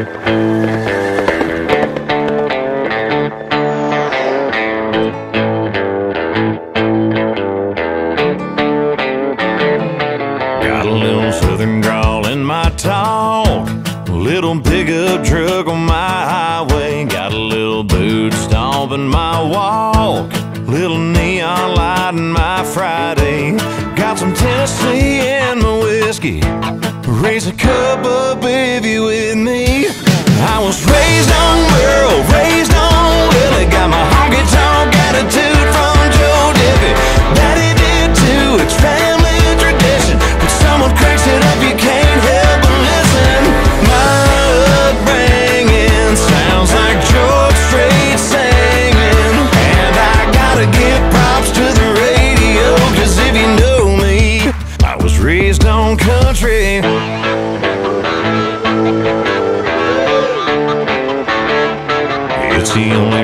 Got a little southern drawl in my talk, a little pickup truck on my highway, got a little boot stomp in my walk, little neon light in my Friday, got some Tennessee in my whiskey, raise a cup up if you with me. I was raised on Merle, raised on Willie, got my honky tonk attitude from Joe Diffie. Daddy did too, it's family tradition. When someone cracks it up, you can't help but listen. My upbringing sounds like George Strait singing, and I gotta give props to the radio, 'cause if you know me, I was raised on country. It's the only